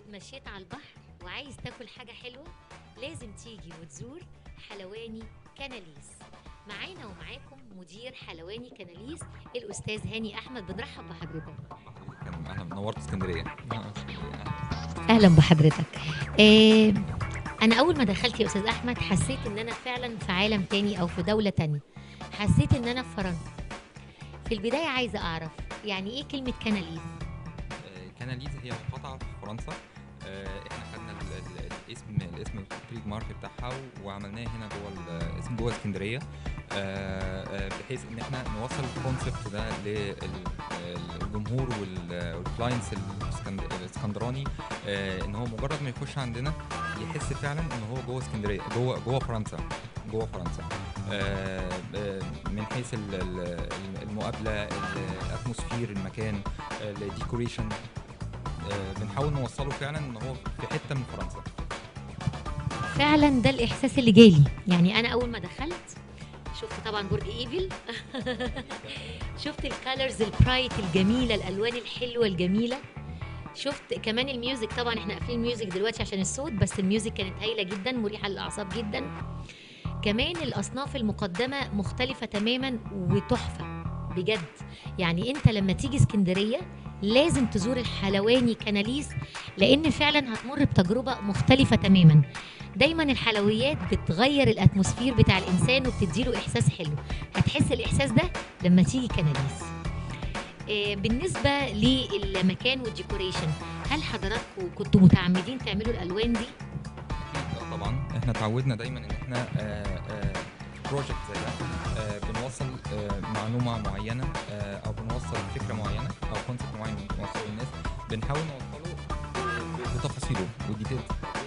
اتمشيت على البحر وعايز تاكل حاجة حلوة، لازم تيجي وتزور حلواني كناليس. معانا ومعاكم مدير حلواني كناليس الأستاذ هاني أحمد، بنرحب بحضرتك. اهلا، نورت اسكندريه. أهلا بحضرتك. آه أنا أول ما دخلت يا أستاذ أحمد حسيت إن أنا فعلا في عالم تاني أو في دولة تانية، حسيت إن أنا في فرنسا. في البداية عايزة أعرف يعني إيه كلمة كناليس؟ كناليز هي مقاطعه في فرنسا. احنا خدنا الاسم التريد مارك بتاعها وعملناه هنا جوه اسكندريه. بحيث ان احنا نوصل الكونسبت ده للجمهور والكلاينتس الاسكندراني. ان هو مجرد ما يخش عندنا يحس فعلا ان هو جوه اسكندريه، جوه فرنسا. من حيث المقابله، الاتموسفير، المكان، الديكوريشن. بنحاول نوصله فعلا ان هو في حته من فرنسا. فعلا ده الإحساس اللي جالي. يعني أنا أول ما دخلت شفت طبعا برج ايفل شفت الكالرز البرايت الجميله، الالوان الحلوه الجميله. شفت كمان الميوزك، طبعا احنا قافلين الميوزك دلوقتي عشان الصوت، بس الميوزك كانت هايله جدا، مريحه للاعصاب جدا. كمان الاصناف المقدمه مختلفه تماما وتحفه بجد. يعني انت لما تيجي اسكندريه لازم تزور الحلواني كناليس، لان فعلا هتمر بتجربه مختلفه تماما. دايما الحلويات بتغير الاتموسفير بتاع الانسان وبتديله احساس حلو، هتحس الاحساس ده لما تيجي كناليس. بالنسبه للمكان والديكوريشن، هل حضراتكم كنتوا متعمدين تعملوا الالوان دي؟ اكيد طبعا، احنا اتعودنا دايما ان احنا بروجكت زي ده بنوصل معلومه معينه، او بنوصل فكره معينه او كونسيبت معين بنوصله للناس. بنحاول نوصله بتفاصيله والديتيلز.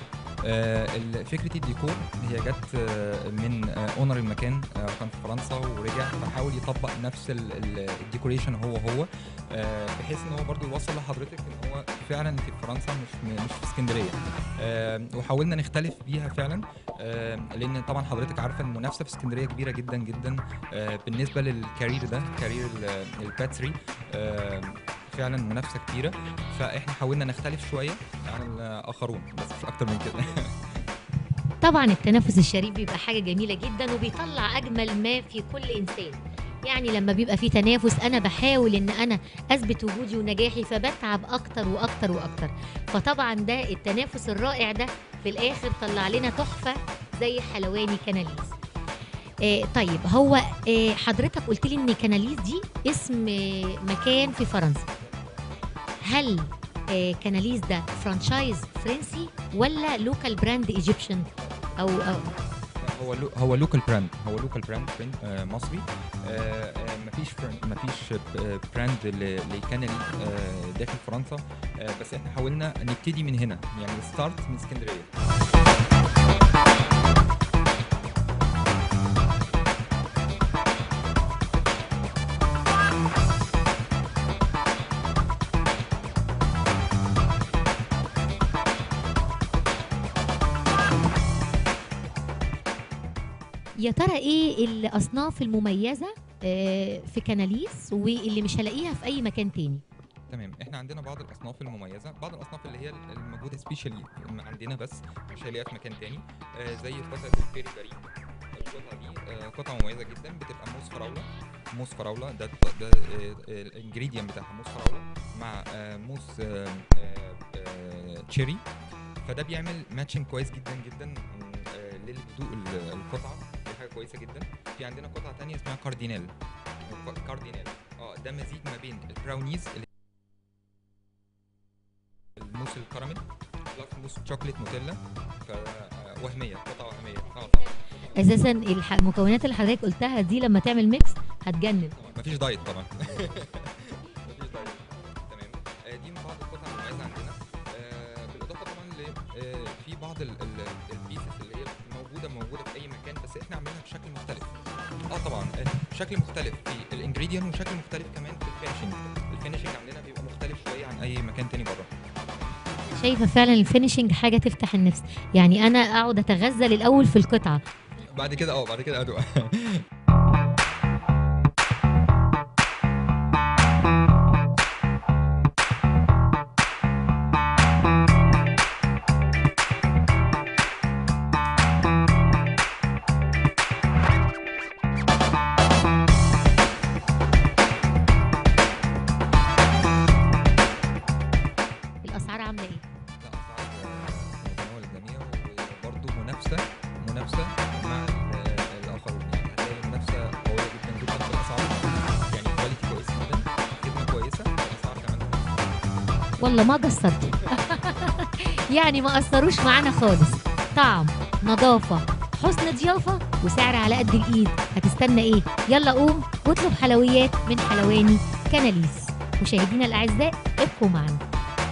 فكره الديكور هي جت من اونر المكان، كان في فرنسا ورجع فحاول يطبق نفس الديكوريشن هو بحيث ان هو برضو يوصل لحضرتك ان هو فعلا في فرنسا مش في اسكندريه. وحاولنا نختلف بيها فعلا، لان طبعا حضرتك عارفه المنافسه في اسكندريه كبيره جدا جدا بالنسبه للكارير ده، كارير الباتري. فعلا منافسه كبيره، فاحنا حاولنا نختلف شويه عن الاخرون بس مش اكتر من كده. طبعا التنافس الشريف بيبقى حاجه جميله جدا وبيطلع اجمل ما في كل انسان. يعني لما بيبقى في تنافس انا بحاول ان انا اثبت وجودي ونجاحي، فبتعب اكتر واكتر واكتر. فطبعا ده التنافس الرائع ده في الاخر طلع لنا تحفه زي حلواني كناليس. طيب هو حضرتك قلت لي ان كناليس دي اسم مكان في فرنسا. هل كناليس ده فرانشايز فرنسي ولا لوكال براند ايجيبشن او هو لوكال براند مصري. مفيش براند لكنالي داخل فرنسا. بس احنا حاولنا نبتدي من هنا، يعني ستارت من اسكندريه. يا ترى ايه الاصناف المميزه في كناليس واللي مش هلاقيها في اي مكان تاني؟ تمام، احنا عندنا بعض الاصناف المميزه، بعض الاصناف اللي هي الموجوده سبيشالي عندنا بس مش هلاقيها في مكان تاني. زي قطعه البيري باري. القطعه دي قطعه مميزه جدا، بتبقى موس فراوله. ده الانجريدينت بتاعها موس فراوله مع موس تشيري. فده بيعمل ماتشنج كويس جدا جدا للي بيدوق القطعه. دي حاجه كويسه جدا. في عندنا قطعه تانية اسمها كاردينال. ده مزيج ما بين البراونيز، الموس الكراميل بلس موس شوكليت نوتيلا. وهميه، قطعه وهميه. اساسا المكونات اللي حضرتك قلتها دي لما تعمل ميكس هتجنن. مفيش دايت طبعا. مفيش دايت. تمام. دي من بعض القطع المميزه عندنا. بالاضافه طبعا في بعض البيسز اللي هي موجوده في اي مكان، بس احنا عاملينها بشكل مختلف. طبعا شكل مختلف في الانجريدينت وشكل مختلف كمان في الفينيشنج عندنا بيبقى مختلف شويه عن اي مكان تاني بره. شايفه فعلا الفينيشنج حاجه تفتح النفس. يعني انا اقعد اتغزل الاول في القطعه، بعد كده ادوق. منافسه مع الاخرون. يعني هتلاقي المنافسه قويه جدا جدا في الاسعار، يعني كواليتي كويس جدا، خدمه كويسه، الاسعار كمان منافسة. والله ما قصرتوا. يعني ما قصروش معانا خالص. طعم، نظافة، حسن ضيافة، وسعر على قد الإيد. هتستنى إيه؟ يلا قوم واطلب حلويات من حلواني كناليس. مشاهدينا الأعزاء ابقوا معنا.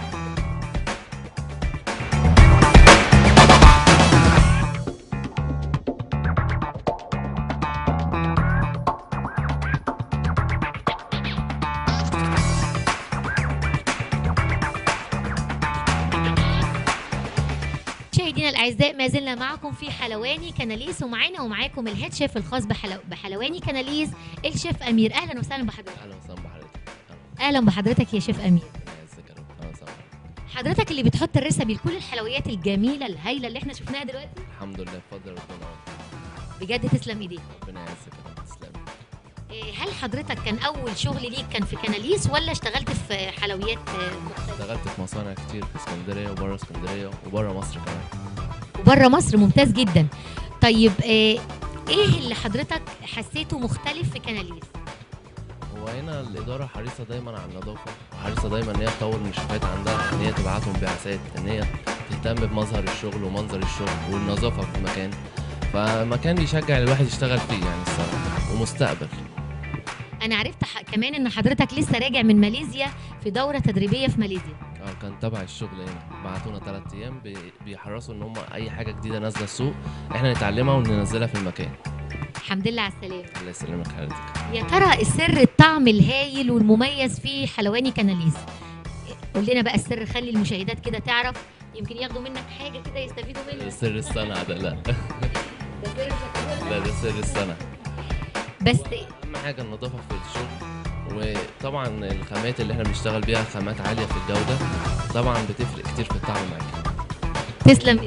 مشاهدينا الاعزاء ما زلنا معكم في حلواني كناليس، ومعانا ومعاكم الهيد شيف الخاص بحلواني كناليس الشيف امير. اهلا وسهلا بحضرتك. اهلا وسهلا بحضرتك. اهلا بحضرتك يا شيف امير. ازيك يا رب. اهلا وسهلا. حضرتك اللي بتحط الريسبي لكل الحلويات الجميله الهايله اللي احنا شفناها دلوقتي. الحمد لله بفضل ربنا. بجد تسلم ايديك. ربنا يعزك يا رب. تسلم. هل حضرتك كان اول شغل ليك كان في كناليس ولا اشتغلت في حلويات مختلفه؟ اشتغلت في مصانع كتير في اسكندريه وبره اسكندريه وبره مصر كمان. وبره مصر، ممتاز جدا. طيب ايه اللي حضرتك حسيته مختلف في كناليس؟ هو هنا الاداره حريصه دايما على النظافه، وحريصه دايما ان هي تطور المشرفات عندها، ان هي تبعتهم بعثات، ان هي تهتم بمظهر الشغل ومنظر الشغل والنظافه في المكان. فمكان يشجع الواحد يشتغل فيه يعني الصراحه، ومستقبل. انا عرفت كمان ان حضرتك لسه راجع من ماليزيا في دوره تدريبيه في ماليزيا. كان تبع الشغل هنا، بعتونا 3 ايام بيحرصوا ان هم اي حاجه جديده نازله السوق احنا نتعلمها وننزلها في المكان. الحمد لله على السلامه. الله يسلمك حضرتك. يا ترى السر الطعم الهايل والمميز في حلواني كناليس؟ قول لنا بقى السر، خلي المشاهدات كده تعرف، يمكن ياخدوا منك حاجه كده يستفيدوا منها. سر الصنعه ده لا. ده سر لا ده سر الصنعه. بس اهم حاجه النظافه في الشغل، وطبعا الخامات اللي احنا بنشتغل بيها خامات عاليه في الجوده، طبعا بتفرق كتير في الطعم معاك. تسلم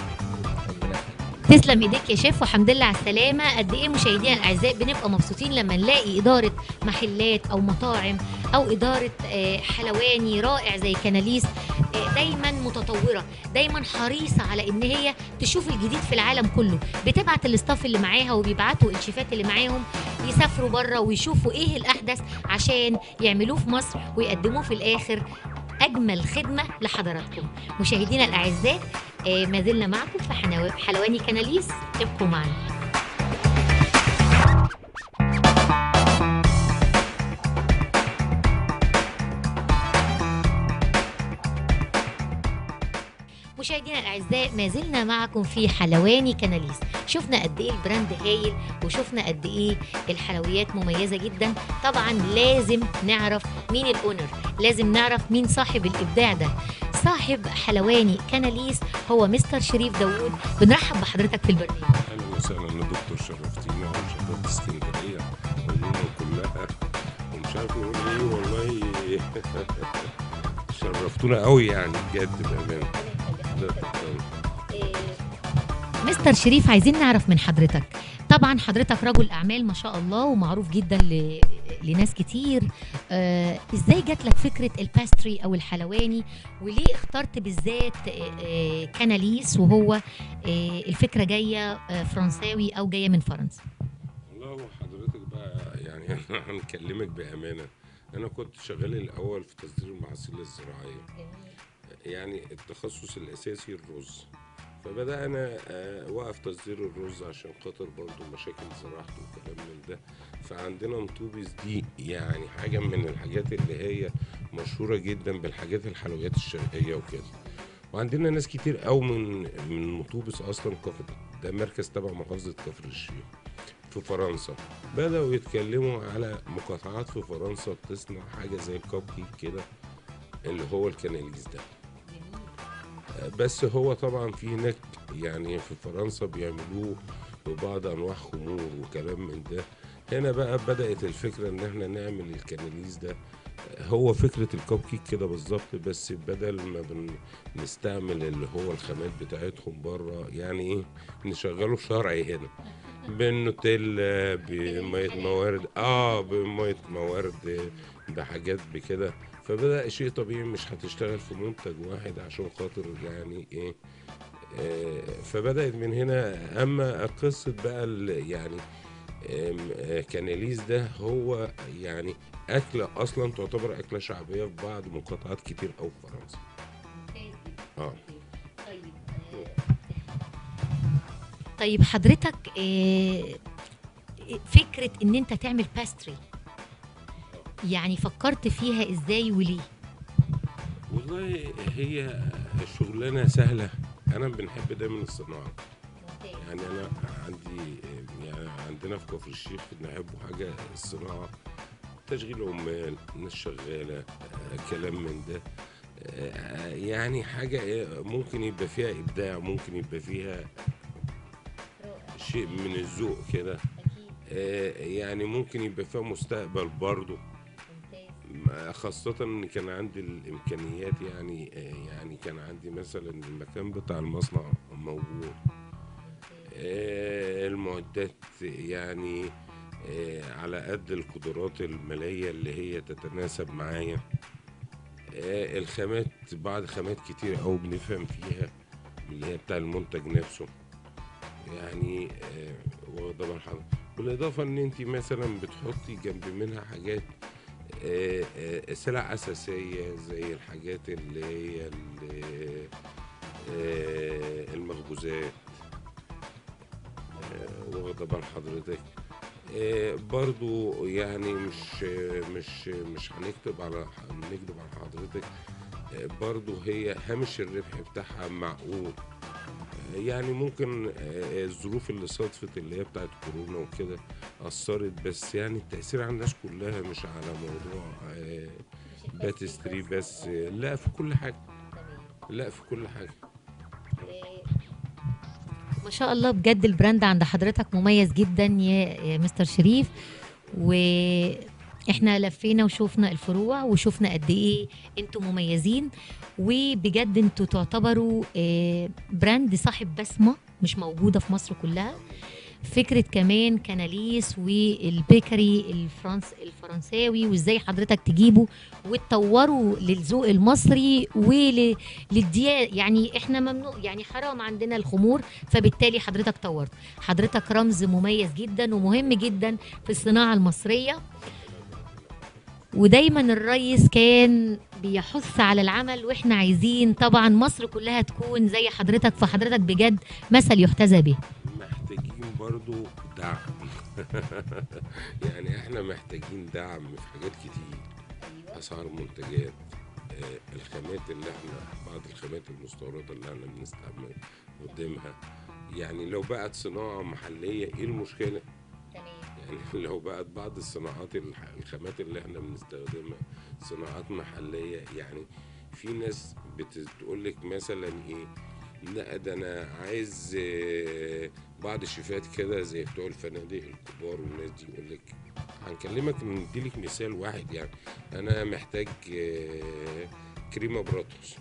ربنا تسلم ايديك يا شيف، والحمد لله على السلامه. قد ايه مشاهدينا الاعزاء بنبقى مبسوطين لما نلاقي اداره محلات او مطاعم او اداره حلواني رائع زي كناليس، دايما متطوره، دايما حريصه على ان هي تشوف الجديد في العالم كله. بتبعت الاستاف اللي معاها وبيبعتوا الشيفات اللي معاهم يسافروا بره ويشوفوا ايه الاحدث عشان يعملوه في مصر ويقدموه في الاخر اجمل خدمه لحضراتكم. مشاهدينا الاعزاء ما زلنا معكم في حلواني كناليس، ابقوا معنا. مشاهدينا الاعزاء ما زلنا معكم في حلواني كناليس. شفنا قد ايه البراند هايل، وشفنا قد ايه الحلويات مميزه جدا. طبعا لازم نعرف مين الاونر، لازم نعرف مين صاحب الابداع ده. صاحب حلواني كناليس هو مستر شريف داوود. بنرحب بحضرتك في البرنامج. اهلا وسهلا يا دكتور، شرفتينا وشرفت اسكندريه والدنيا كلها، ومش عارف نقول ايه والله. شرفتونا قوي يعني بجد بامانه. مستر شريف، عايزين نعرف من حضرتك، طبعا حضرتك رجل اعمال ما شاء الله ومعروف جدا لناس كتير. ازاي جات لك فكره الباستري او الحلواني، وليه اخترت بالذات كناليس وهو الفكره جايه فرنساوي او جايه من فرنسا؟ والله حضرتك بقى يعني انا هنكلمك بامانه. انا كنت شغال الاول في تصدير المحاصيل الزراعيه، يعني التخصص الاساسي الرز، فبدأنا وقف تصدير الرز عشان خاطر برضو مشاكل زراعته وكلام من ده. فعندنا مطوبس دي يعني حاجة من الحاجات اللي هي مشهورة جدا بالحاجات الحلويات الشرقية وكده. وعندنا ناس كتير قوي من مطوبس أصلا ده مركز تبع محافظة كفر الشيخ في فرنسا، بدأوا يتكلموا على مقاطعات في فرنسا بتصنع حاجة زي الكب كيك كده اللي هو الكناليس ده. بس هو طبعا في هناك يعني في فرنسا بيعملوه ببعض انواع خمور وكلام من ده. هنا بقى بدأت الفكرة ان احنا نعمل الكناليس ده، هو فكرة الكب كيك كده بالظبط، بس بدل ما بنستعمل اللي هو الخامات بتاعتهم بره، يعني ايه نشغله شرعي هنا بالنوتيلا بمية موارد بمية موارد بحاجات بكده. فبدأ شيء طبيعي، مش هتشتغل في منتج واحد عشان خاطر يعني ايه فبدأت من هنا. أما قصة بقى يعني كناليس ده هو يعني أكلة أصلا تعتبر أكلة شعبية في بعض مقاطعات كتير أوي في فرنسا. اه طيب طيب حضرتك فكرة ان انت تعمل باستري يعني فكرت فيها ازاي وليه؟ والله هي شغلانة سهلة. أنا بنحب دايما الصناعة. يعني أنا عندي يعني عندنا في كفر الشيخ بنحبوا حاجة الصناعة، تشغيل عمال، ناس شغالة، كلام من ده. يعني حاجة ممكن يبقى فيها إبداع، ممكن يبقى فيها شيء من الذوق كده. يعني ممكن يبقى فيها مستقبل برضه، خاصة إن كان عندي الإمكانيات. يعني كان عندي مثلا المكان بتاع المصنع موجود، المعدات يعني على قد القدرات المالية اللي هي تتناسب معايا. الخامات بعض خامات كتير أوي بنفهم فيها اللي هي بتاع المنتج نفسه. يعني واخده بال حضرتك، بالإضافة إن أنت مثلا بتحطي جنب منها حاجات سلع أساسية زي الحاجات اللي هي المخبوزات. واخده بال حضرتك. برضو يعني مش هنكذب على حضرتك. برضو هي هامش الربح بتاعها معقول. يعني ممكن الظروف اللي صادفت اللي هي بتاعت كورونا وكده أثرت، بس يعني التأثير على الناس كلها، مش على موضوع باتستري بس، لا في كل حاجة. لا في كل حاجة. ما شاء الله بجد البراند عند حضرتك مميز جدا يا مستر شريف، واحنا لفينا وشوفنا الفروع وشوفنا قد ايه انتوا مميزين، وبجد انتوا تعتبروا براند صاحب بسمة مش موجودة في مصر كلها. فكرة كمان كناليس والبيكري الفرنساوي، وازاي حضرتك تجيبه وتطوره للذوق المصري وللديانة. يعني احنا ممنوع، يعني حرام عندنا الخمور، فبالتالي حضرتك طورت. حضرتك رمز مميز جدا ومهم جدا في الصناعة المصرية، ودايما الرئيس كان بيحث على العمل، واحنا عايزين طبعا مصر كلها تكون زي حضرتك، فحضرتك بجد مثل يحتذى به. محتاجين برضو دعم. يعني احنا محتاجين دعم في حاجات كتير. اسعار منتجات، الخامات اللي احنا بعض الخامات المستوردة اللي احنا بنستعمل قدامها. يعني لو بقت صناعة محلية ايه المشكلة؟ يعني لو بقت بعض الصناعات الخامات اللي احنا بنستخدمها صناعات محلية. يعني في ناس بتقول لك مثلا ايه، لا ده انا عايز بعض الشيفات كده زي بتوع الفنادق الكبار والناس دي يقول لك، هنكلمك نديلك مثال واحد. يعني انا محتاج كريمه براتوس.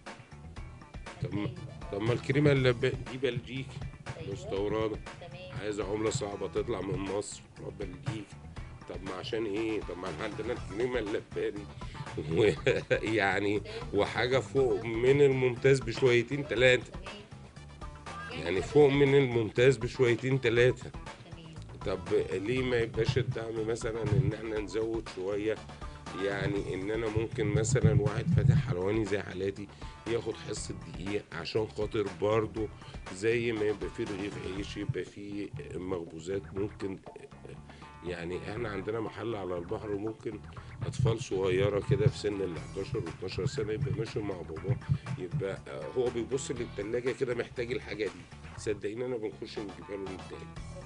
طب ما الكريمه اللي دي بلجيكي مستورده، عايزه عمله صعبه تطلع من مصر تروح بلجيكي. طب ما عشان ايه؟ طب ما عندنا الكريمه اللباني يعني وحاجه فوق من الممتاز بشويتين ثلاثه. يعني فوق من الممتاز بشويتين ثلاثه. طب ليه ما يبقاش الدعم مثلا ان احنا نزود شويه؟ يعني ان انا ممكن مثلا واحد فاتح حلواني زي حالاتي ياخد حصه دقيق عشان خاطر برضه زي ما يبقى فيه رغيف عيش يبقى فيه مخبوزات. ممكن يعني احنا عندنا محل على البحر، ممكن اطفال صغيره كده في سن ال 11 و 12 سنه يبقى ماشي مع باباه، يبقى هو بيبص للثلاجه كده محتاج الحاجه دي، صدقيني انا بنخش نجيبها له من تاني.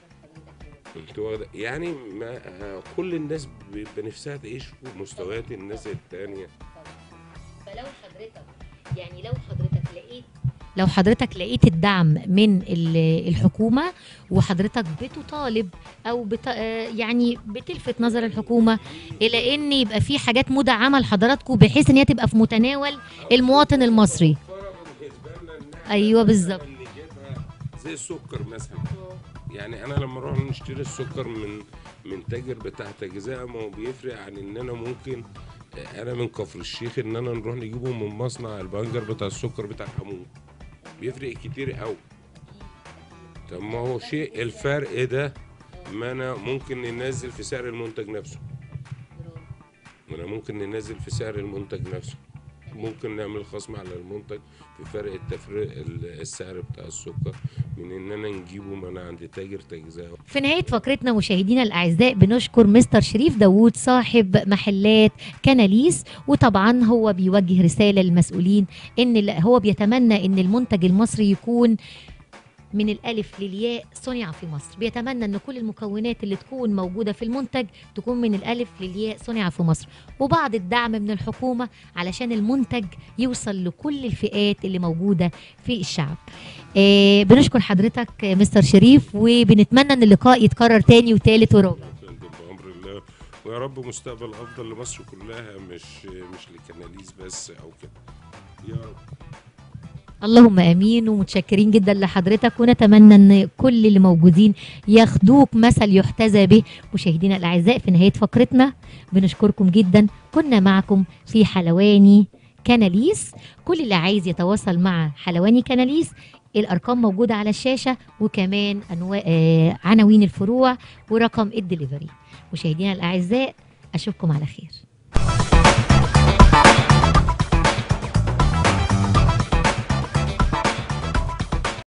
يعني ما كل الناس بيبقى نفسها تعيش في مستويات الناس التانية. فلو حضرتك يعني لو حضرتك لقيت الدعم من الحكومة، وحضرتك بتطالب او يعني بتلفت نظر الحكومة الى ان يبقى في حاجات مدعمة لحضراتكم بحيث ان هي تبقى في متناول المواطن المصري. ايوه بالظبط. زي السكر مثلا. يعني انا لما اروح نشتري السكر من تاجر بتاع تجزئه، ما هو بيفرق عن ان انا ممكن انا من كفر الشيخ ان انا نروح نجيبه من مصنع البنجر بتاع السكر بتاع حمود. بيفرق كتير قوي. طب ما هو شيء الفرق ده، ما انا ممكن ننزل في سعر المنتج نفسه، ما انا ممكن ننزل في سعر المنتج نفسه، ممكن نعمل خصم على المنتج في فرق التفريق السعر بتاع السكر من ان انا نجيبه، ما انا عند تاجر تجزئه. في نهاية فقرتنا مشاهدينا الأعزاء بنشكر مستر شريف داوود صاحب محلات كناليس، وطبعا هو بيوجه رسالة للمسؤولين إن هو بيتمنى إن المنتج المصري يكون من الألف للياء صنع في مصر. بيتمنى أن كل المكونات اللي تكون موجودة في المنتج تكون من الألف للياء صنع في مصر، وبعض الدعم من الحكومة علشان المنتج يوصل لكل الفئات اللي موجودة في الشعب. بنشكر حضرتك مستر شريف، وبنتمنى أن اللقاء يتكرر تاني وتالت ورابع بأمر الله، ويا رب مستقبل أفضل لمصر كلها، مش لكناليس بس أو كده، يا رب. اللهم امين. ومتشكرين جدا لحضرتك، ونتمنى ان كل اللي موجودين ياخدوك مثل يحتذى به. مشاهدينا الاعزاء في نهايه فقرتنا بنشكركم جدا، كنا معكم في حلواني كناليس. كل اللي عايز يتواصل مع حلواني كناليس الارقام موجوده على الشاشه، وكمان عناوين الفروع ورقم الدليفري. مشاهدينا الاعزاء اشوفكم على خير.